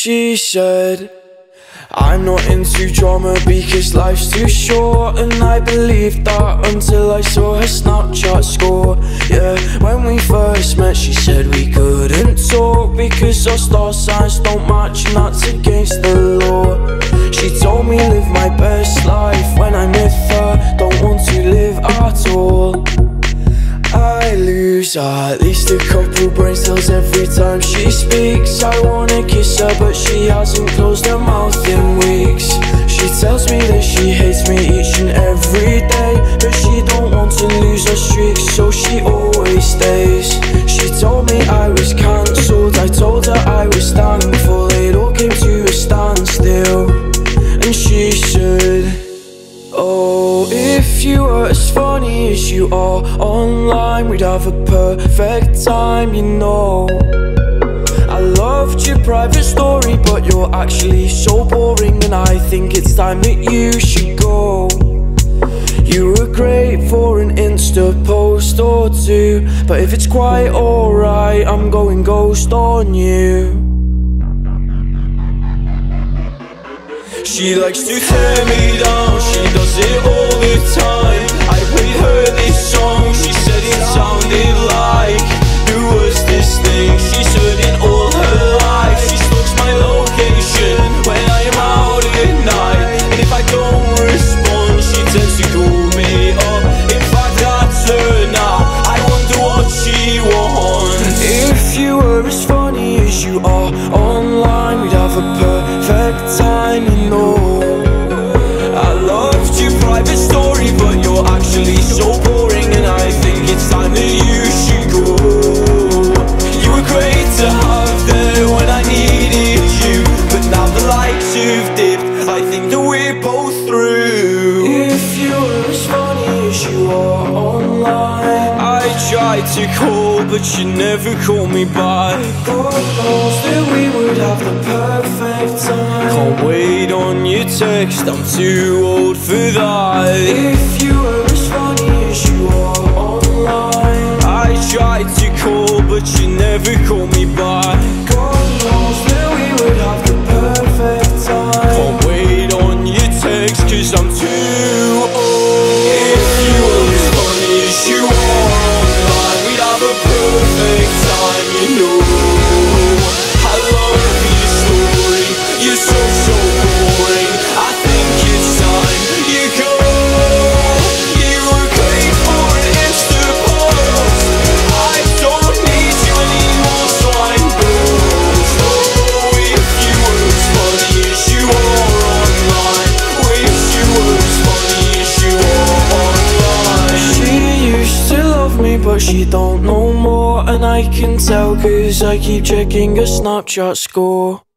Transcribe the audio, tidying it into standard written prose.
She said, I'm not into drama because life's too short. And I believed that until I saw her Snapchat score. Yeah, when we first met she said we couldn't talk because our star signs don't match and that's against the law. She told me live my best life when I'm with her, don't want to live at all. I lose at least a couple brain cells every time she speaks. I wanna kiss her but she hasn't closed her mouth in weeks. She tells me that she hates me each and every day, but she don't want to lose her streak, so she always stays. She told me I was cancelled, I told her I was thankful it all came to a standstill. And she said, oh, if you were as funny as you are online, we'd have a perfect time, you know. I loved your private story, but you're actually so boring, and I think it's time that you should go. You were great for an Insta post or two, but if it's quite alright, I'm going ghost on you. She likes to tear me down, she does it all the time. I played her this song, she said it sounded like, who was this thing she's heard in all her life? She stalks my location when I am out at night, and if I don't respond she tends to call me up. In fact that's her now, I wonder what she wants. If you were as funny as you are online, we'd have a perfect time, you know. I loved your private story, but you're actually so boring, and I think it's time that you should go. You were great to have there when I needed you, but now the lights have dipped, I think that we're both through. If you were as funny as you are online, I tried to call but you never called me back. God knows that we would have the perfect time. Can't wait on your text, I'm too old for that. If you were as funny as you are online, I tried to call but you never called me back. God knows that we would have the perfect time. Can't wait on your text cause I'm too old. If you were as funny as you are online, we'd have a perfect time, you know. I love your story, you're so boring, I think it's time you go. You were great for an Insta post, I don't need you anymore so I'm ghost. Oh, if you were as funny as you are online, wish you were as funny as you are online. She used to love me but she don't know more, and I can tell cause I keep checking her Snapchat score.